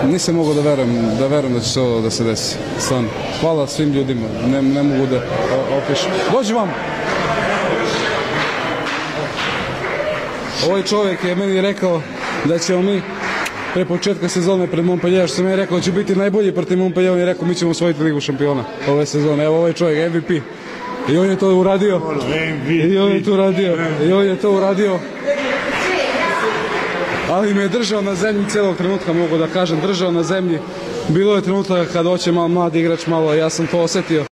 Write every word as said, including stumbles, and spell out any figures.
nisam mogao da verujem, da verujem da će se ovo da se desi. Stvarno. Hvala svim ljudima, ne, ne mogu da opišem. Dođi vam! Ovaj čovjek je meni rekao da ćemo mi pre početka sezone pred Montpellier, što sam je rekao da će biti najbolji protiv Montpellier, on je rekao mi ćemo osvojiti Ligu šampiona ove sezone. Evo ovaj čovjek, M V P. I on je to uradio. I on je to uradio. I on je to uradio. Ali me je držao na zemlji cijelog trenutka, mogu da kažem, držao na zemlji. Bilo je trenutka kad hoće malo mladi igrač malo, ja sam to osjetio.